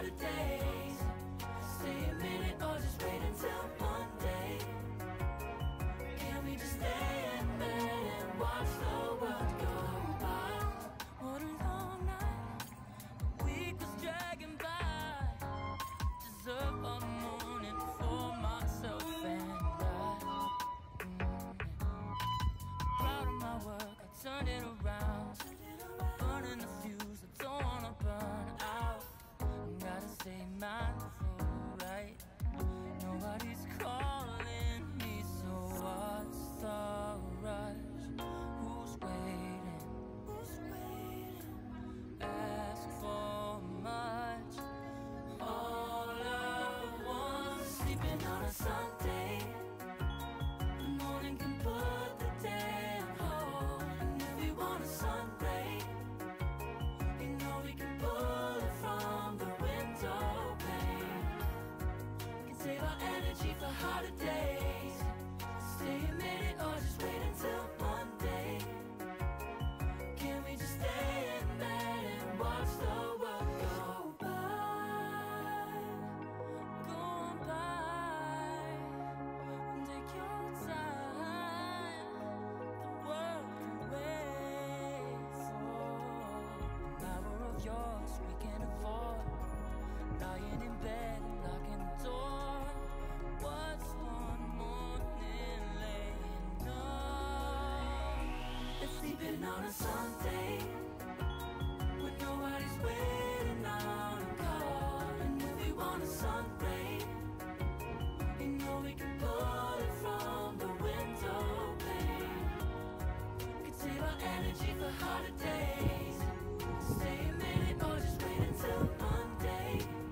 harder days. Stay a minute or just wait until Monday. Can we just stay in bed and watch the world go by? What a long night, the week was dragging by. Deserve a morning for myself and I. Proud of my work, I turned it around. Burning the fuse, I don't wanna burn out. Gotta stay mindful, right? Nobody's calling me, so what's the rush? Who's waiting? Who's waiting? Ask for much. All at once, sleeping on a Sunday. The morning can put the day on hold. And if we want a sun ray, you know we can pull it from the window pane. We can save our energy for harder days. Stay a minute or just wait until Monday. Can we just stay in bed and watch the world go by? Go on by, take your time. The world can wait for an hour of yours we can afford. Lying in bed and locking the door. What's one morning laying up? Let's sleep in on a Sunday when nobody's waiting on a call. And if we want a sun ray, you know we can pull it from the window pane. We can save our energy for harder days. Stay a minute or just wait until Monday.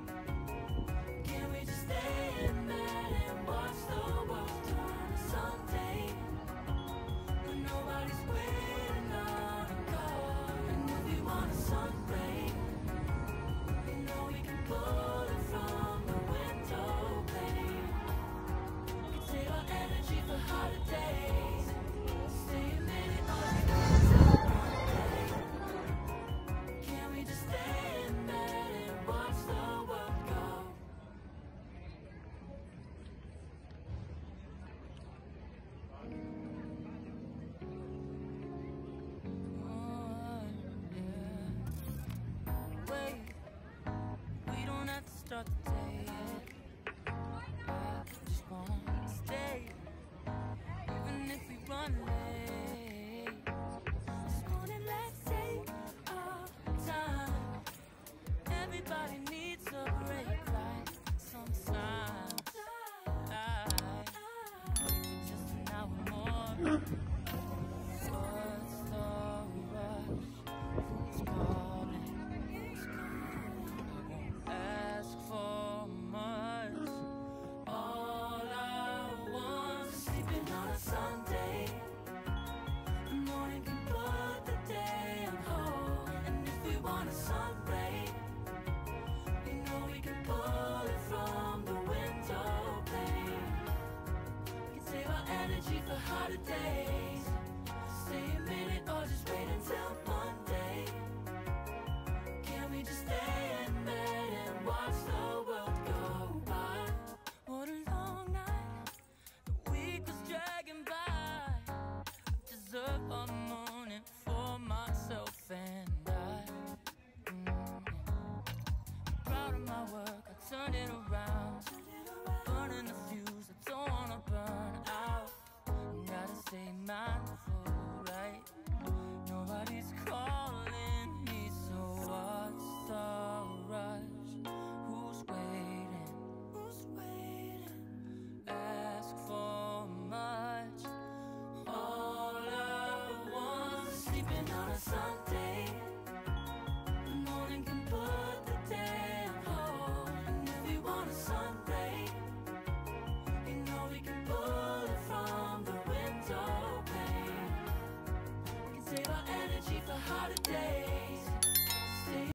Can we just stay in bed and watch the world turn to Sunday when nobody's waiting on a call? And if we want a sun ray, you know we can pull it from the window pane. We can save our energy for harder days. Stay a minute or just wait until Monday. Can we just stay in bed and watch the world go? Oh, yeah. Wait, we don't have to start the day yet. I just wanna stay, even if we run late. This morning, let's take our time. Everybody needs a break, like sometimes. Wait for just an hour more. What's the rush? Who's calling? I won't ask for much. All I want is sleeping on a Sunday. The morning can put the day on hold. And if we want a sun ray, you know we can pull it from the window pane. We can save our energy for harder days. Stay a minute or just wait until Monday. Can we just stay in bed and watch the world go by? What a long night, the week was dragging by. Deserve a morning for myself and I. Proud of my work, I turned it around. Burning the fuse, I don't wanna burn out. Gotta stay mindful, right? Nobody's calling me, so what's the rush? Who's waiting? Who's waiting? Ask for much. All at once, sleeping on a Sunday.